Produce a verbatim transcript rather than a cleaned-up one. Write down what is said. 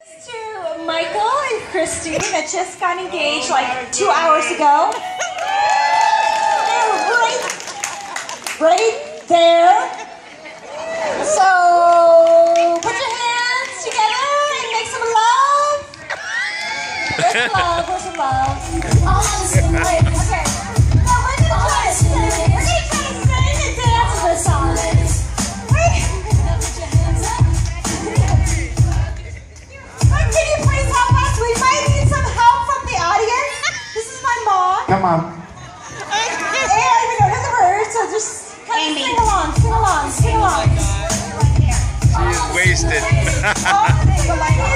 To Michael and Christy that just got engaged like two hours ago. They're right, right there. So put your hands together and make some love. Where's the love? Where's the love? Okay. Now we're gonna try to sing. We're gonna try to sing and dance to this song. Can you please help us? We might need some help from the audience. This is my mom. Come on. And we don't know the words, so just kind of sing along, sing along, sing along. She is wasted. Oh,